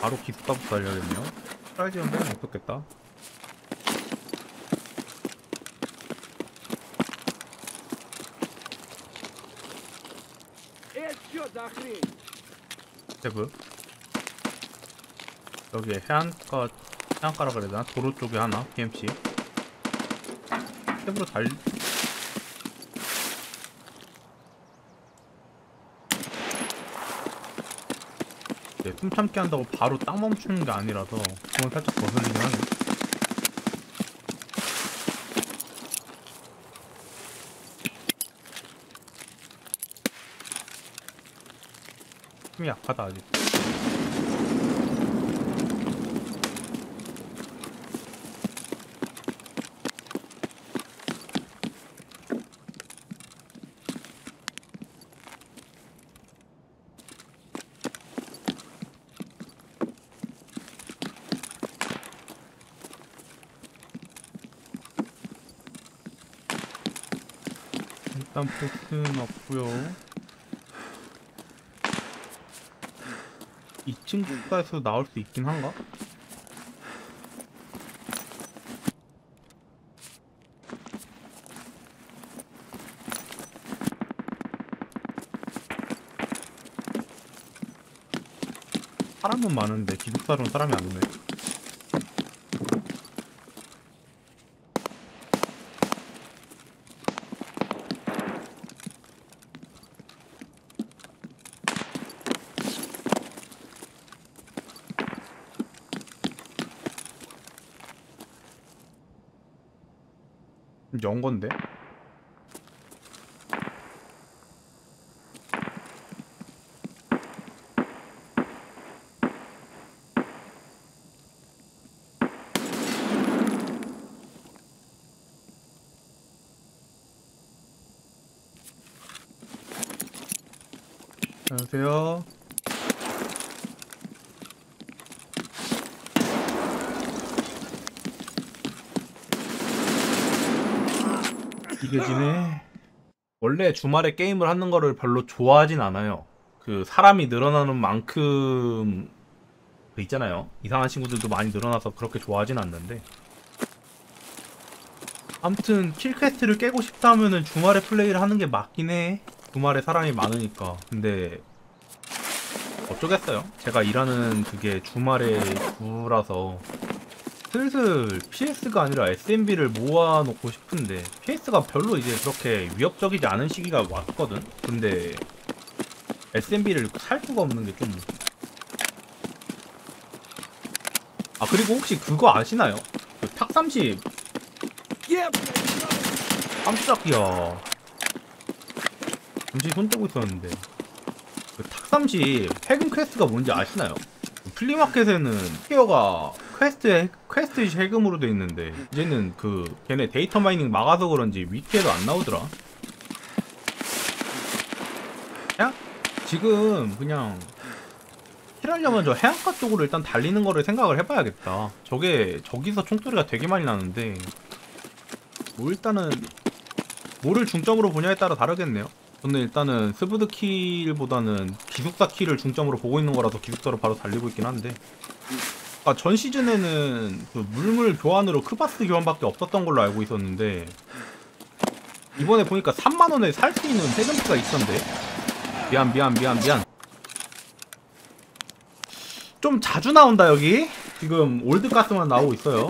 바로 기숙사부터 달려야겠네요. 프라이즈는 빼면 없었겠다. 세브 여기에 해안가라 그래야 되나? 도로 쪽에 하나 PMC 세브로 숨 참기 한다고 바로 딱 멈추는 게 아니라서 그건 살짝 거슬리긴 하네. 힘이 약하다 아직. 일단 보스는 없고요. 2층 국가에서 나올 수 있긴 한가? 사람은 많은데 기숙사로는 사람이 안 오네. 연 건데? 안녕하세요. 이겨지네. 원래 주말에 게임을 하는 거를 별로 좋아하진 않아요. 그 사람이 늘어나는 만큼 그 있잖아요. 이상한 친구들도 많이 늘어나서 그렇게 좋아하진 않는데. 아무튼 킬퀘스트를 깨고 싶다면은 주말에 플레이를 하는 게 맞긴 해. 주말에 사람이 많으니까. 근데 어쩌겠어요. 제가 일하는 그게 주말에 주라서 슬슬 PS가 아니라 SMB를 모아놓고 싶은데 PS가 별로 이제 그렇게 위협적이지 않은 시기가 왔거든. 근데 SMB를 살 수가 없는 게 좀... 아 그리고 혹시 그거 아시나요? 그 탁30 깜짝이야. 잠시 손 떼고 있었는데 그 탁30 해금 퀘스트가 뭔지 아시나요? 플리마켓에는 티어가 퀘스트 해금으로 돼 있는데 이제는 그 걔네 데이터 마이닝 막아서 그런지 위키에도 안 나오더라. 그냥 지금 그냥 킬하려면 저 해안가 쪽으로 일단 달리는 거를 생각을 해봐야겠다. 저게 저기서 총소리가 되게 많이 나는데 뭐 일단은 뭐를 중점으로 보냐에 따라 다르겠네요. 저는 일단은 스브드 킬보다는 기숙사 킬을 중점으로 보고 있는 거라서 기숙사로 바로 달리고 있긴 한데, 아, 전 시즌에는 그 물물 교환으로 크바스 교환밖에 없었던 걸로 알고 있었는데 이번에 보니까 3만원에 살 수 있는 세금프가 있던데. 미안. 좀 자주 나온다 여기. 지금 올드가스만 나오고 있어요.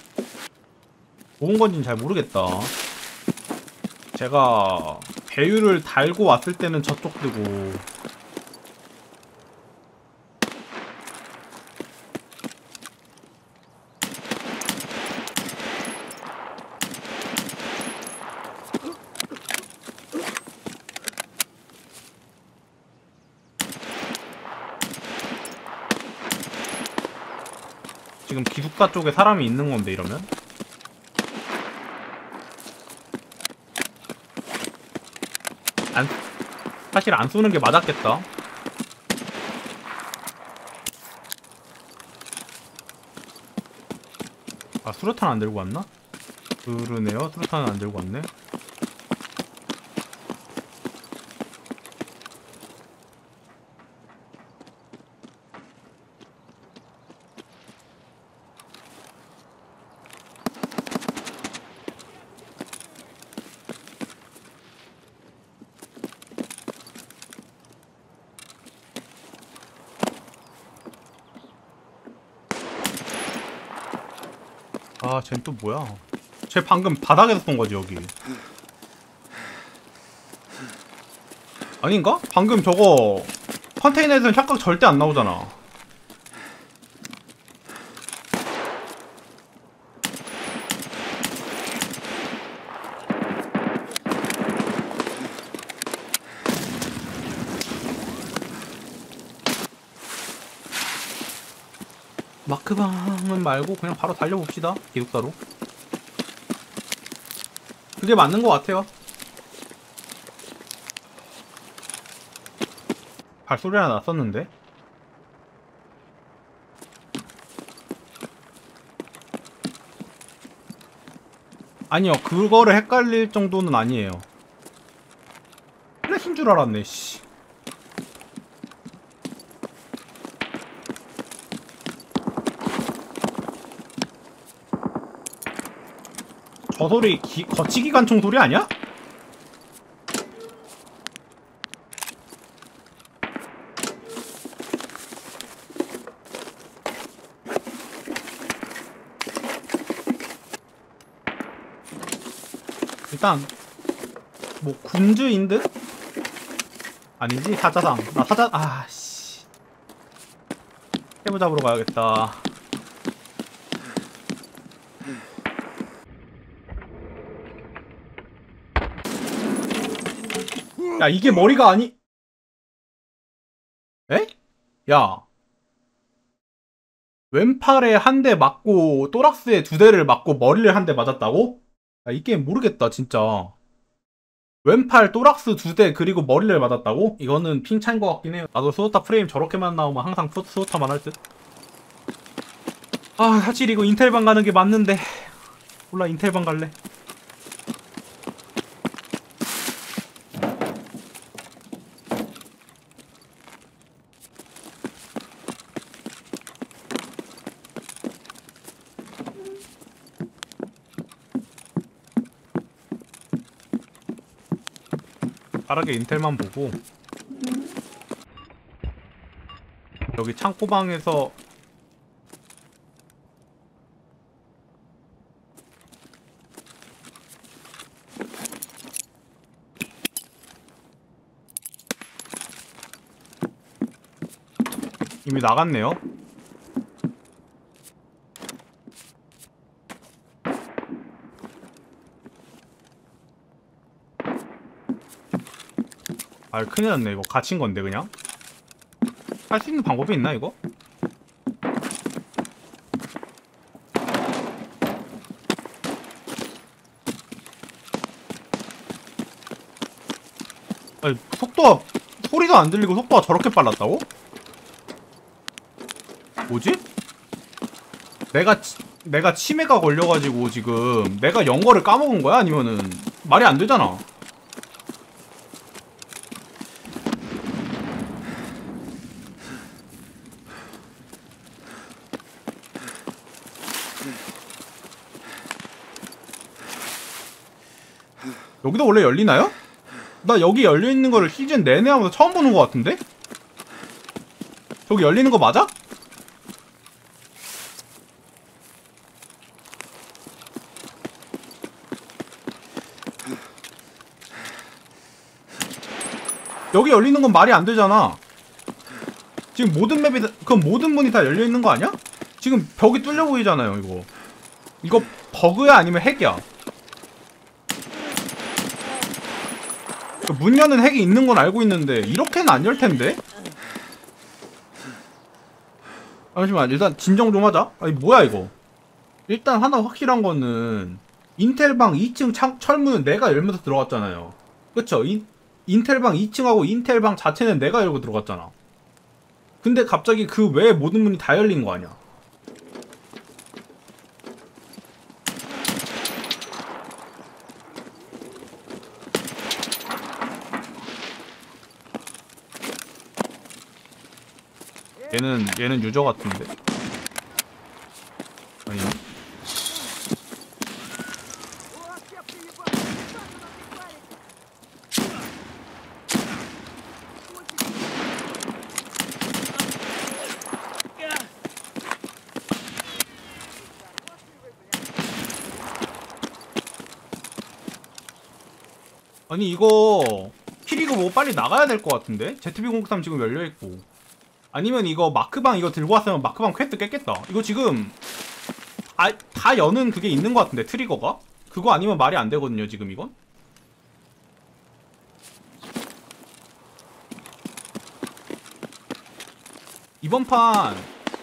좋은 건지는 잘 모르겠다. 제가 배율을 달고 왔을 때는 저쪽 뜨고 지금 기숙사 쪽에 사람이 있는 건데 이러면? 사실 안 쏘는 게 맞았겠다. 아, 수류탄 안 들고 왔나? 그러네요. 수류탄은 안 들고 왔네. 아, 쟨 또 뭐야? 쟤 방금 바닥에서 쏜 거지, 여기. 아닌가? 방금 저거 컨테이너에서는 샷각 절대 안 나오잖아. 마크방은 말고 그냥 바로 달려봅시다. 기숙사로. 그게 맞는 것 같아요. 발소리 하나 났었는데. 아니요, 그거를 헷갈릴 정도는 아니에요. 플래시인 줄 알았네. 씨. 저 소리 거치기관총 소리 아니야? 일단 뭐 군주인 듯? 아니지, 사자상. 나 사자. 아씨, 해부 잡으러 가야겠다. 야, 이게 머리가 아니... 에? 야, 왼팔에 한 대 맞고 또락스에 두 대를 맞고 머리를 한 대 맞았다고? 야, 이 게임 모르겠다 진짜. 왼팔 또락스 두 대 그리고 머리를 맞았다고? 이거는 핑 차인 것 같긴 해요. 나도 수호타 프레임 저렇게만 나오면 항상 수호타만 할 듯. 아, 사실 이거 인텔방 가는 게 맞는데 몰라, 인텔방 갈래. 빠르게 인텔만 보고 여기 창고방에서 이미 나갔네요. 아, 큰일 났네. 이거 갇힌 건데 그냥 할 수 있는 방법이 있나 이거? 아니, 속도가 소리도 안 들리고 속도가 저렇게 빨랐다고? 뭐지? 내가 치매가 걸려가지고 지금 내가 영어를 까먹은 거야? 아니면은 말이 안 되잖아. 여기도 원래 열리나요? 나 여기 열려있는 거를 시즌 내내 하면서 처음 보는 거 같은데? 저기 열리는 거 맞아? 여기 열리는 건 말이 안 되잖아. 지금 모든 맵이 그럼 모든 문이 다 열려있는 거 아니야? 지금 벽이 뚫려 보이잖아요. 이거 버그야 아니면 핵이야? 문 여는 핵이 있는 건 알고 있는데 이렇게는 안 열 텐데? 잠시만, 일단 진정 좀 하자. 아니 뭐야 이거. 일단 하나 확실한 거는 인텔방 2층 철문은 내가 열면서 들어갔잖아요. 그쵸? 인텔방 2층하고 인텔방 자체는 내가 열고 들어갔잖아. 근데 갑자기 그 외에 모든 문이 다 열린 거 아니야. 얘는 유저 같은데. 아니. 아니 이거 키리고 뭐 빨리 나가야 될 것 같은데? ZB-093 지금 열려있고. 아니면 이거 마크방 이거 들고 왔으면 마크방 퀘스트 깼겠다. 이거 지금 다 여는 그게 있는 것 같은데, 트리거가? 그거 아니면 말이 안 되거든요 지금 이건? 이번 판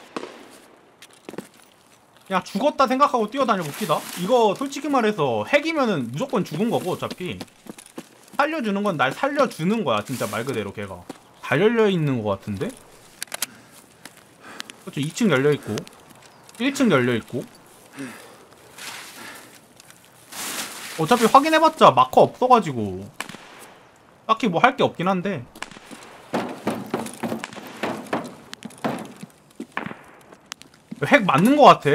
그냥 죽었다 생각하고 뛰어다녀 봅시다. 이거 솔직히 말해서 핵이면은 무조건 죽은 거고 어차피 살려주는 건 날 살려주는 거야 진짜 말 그대로 걔가. 잘 열려있는 것 같은데? 그렇죠. 2층 열려있고 1층 열려있고. 어차피 확인해봤자 마커 없어가지고 딱히 뭐 할 게 없긴 한데. 핵 맞는 것 같아.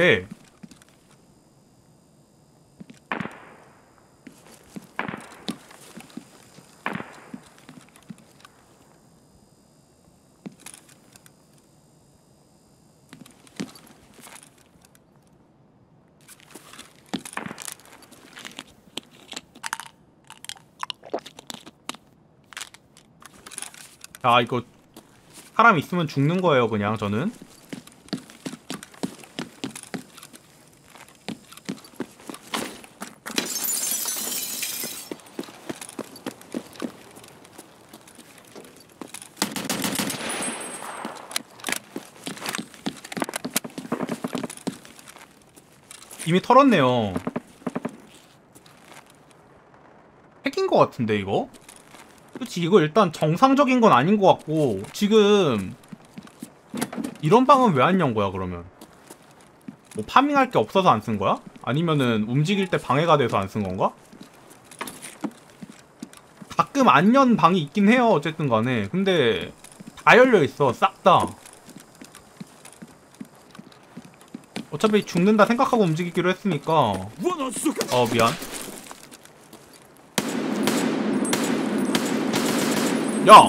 자, 이거 사람 있으면 죽는 거예요 그냥 저는. 이미 털었네요. 핵인 것 같은데 이거? 그치, 이거 일단 정상적인 건 아닌 것 같고. 지금 이런 방은 왜 안 연 거야 그러면? 뭐 파밍할 게 없어서 안 쓴 거야? 아니면은 움직일 때 방해가 돼서 안 쓴 건가? 가끔 안 연 방이 있긴 해요 어쨌든 간에. 근데 다 열려있어 싹 다. 어차피 죽는다 생각하고 움직이기로 했으니까. 미안. 야!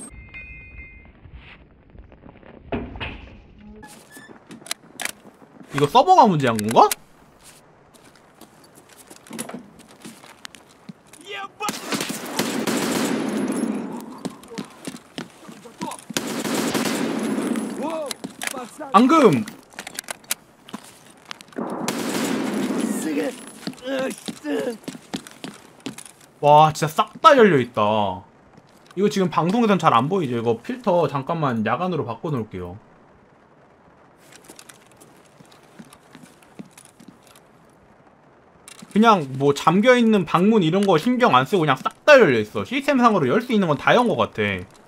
이거 서버가 문제한 건가? 앙금! 와 진짜 싹 다 열려있다. 이거 지금 방송에선 잘 안 보이죠? 이거 필터 잠깐만 야간으로 바꿔놓을게요. 그냥 뭐 잠겨있는 방문 이런 거 신경 안 쓰고 그냥 싹 다 열려있어. 시스템상으로 열 수 있는 건 다 연 것 같아.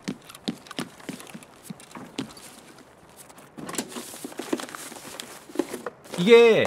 이게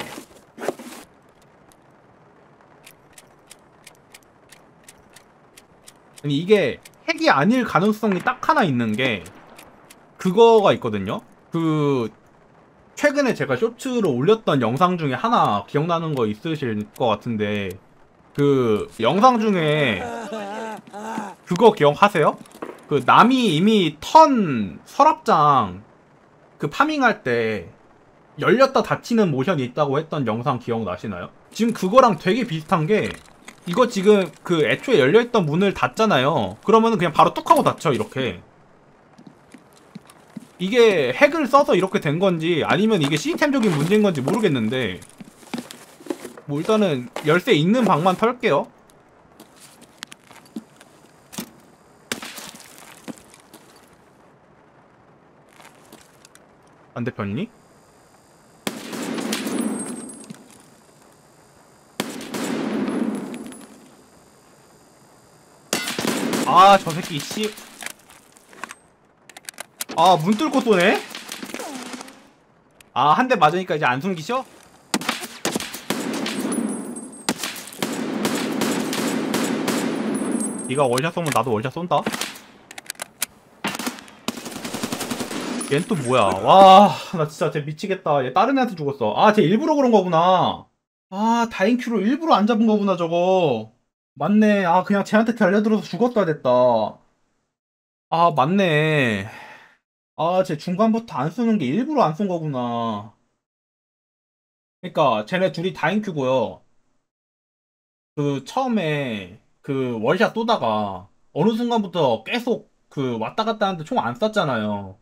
아니 이게 핵이 아닐 가능성이 딱 하나 있는 게 그거가 있거든요. 그 최근에 제가 쇼츠로 올렸던 영상 중에 하나 기억나는 거 있으실 것 같은데, 그 영상 중에 그거 기억하세요? 그 남이 이미 턴 서랍장 그 파밍할 때 열렸다 닫히는 모션이 있다고 했던 영상 기억나시나요? 지금 그거랑 되게 비슷한 게, 이거 지금 그 애초에 열려있던 문을 닫잖아요. 그러면은 그냥 바로 뚝 하고 닫혀 이렇게. 이게 핵을 써서 이렇게 된 건지 아니면 이게 시스템적인 문제인 건지 모르겠는데, 뭐 일단은 열쇠 있는 방만 털게요. 반대편이니? 아, 저 새끼 씨. 아, 문 뚫고 쏘네? 아, 한 대 맞으니까 이제 안 숨기셔? 네가 월샷 쏘면 나도 월샷 쏜다. 얜 또 뭐야? 와, 나 진짜 쟤 미치겠다. 얘 다른 애한테 죽었어. 아, 쟤 일부러 그런 거구나. 아, 다인큐로 일부러 안 잡은 거구나, 저거. 맞네. 아, 그냥 쟤한테 달려들어서 죽었다 됐다. 아, 맞네. 아, 쟤 중간부터 안 쏘는 게 일부러 안 쏜 거구나. 그니까, 쟤네 둘이 다인큐고요. 그, 처음에, 그 월샷 쏘다가 어느 순간부터 계속 그 왔다 갔다 하는데 총 안 쐈잖아요.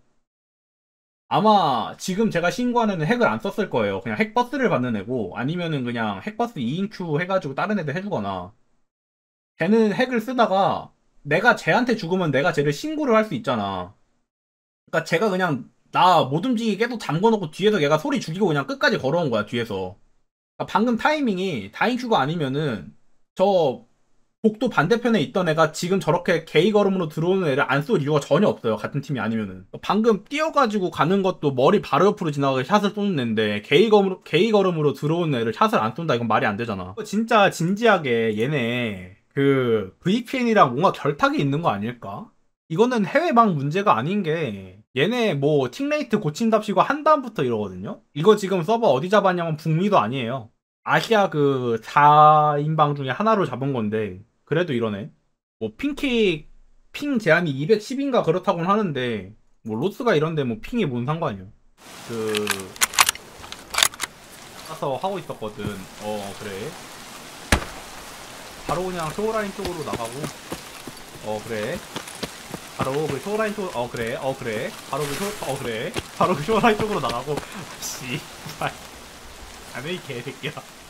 아마 지금 제가 신고한 애는 핵을 안 썼을 거예요. 그냥 핵버스를 받는 애고, 아니면은 그냥 핵버스 2인큐 해가지고 다른 애들 해주거나. 걔는 핵을 쓰다가 내가 쟤한테 죽으면 내가 쟤를 신고를 할 수 있잖아. 그러니까 제가 그냥 나 못 움직이게 계속 잠궈놓고 뒤에서 얘가 소리 죽이고 그냥 끝까지 걸어온 거야, 뒤에서. 그러니까 방금 타이밍이 다인큐가 아니면은 저 복도 반대편에 있던 애가 지금 저렇게 게이 걸음으로 들어오는 애를 안 쏠 이유가 전혀 없어요. 같은 팀이 아니면은. 방금 뛰어가지고 가는 것도 머리 바로 옆으로 지나가게 샷을 쏘는 애인데 게이 걸음으로 들어오는 애를 샷을 안 쏜다. 이건 말이 안 되잖아. 진짜 진지하게 얘네 그 VPN이랑 뭔가 결탁이 있는 거 아닐까? 이거는 해외망 문제가 아닌 게 얘네 뭐 틱레이트 고친답시고 한 다음부터 이러거든요? 이거 지금 서버 어디 잡았냐면 북미도 아니에요. 아시아 그 4인방 중에 하나로 잡은 건데 그래도 이러네. 뭐 핑키 핑 제한이 210인가 그렇다고는 하는데 뭐 로스가 이런데 뭐 핑이 뭔 상관이야. 그 가서 하고 있었거든. 그래. 바로 그냥 쇼라인 쪽으로 나가고. 그래. 바로 그 쇼라인 쪽. 그래. 그래. 바로 그 그래. 바로 그 쇼라인 쪽으로 나가고. 씨. 안해 이 개새끼야.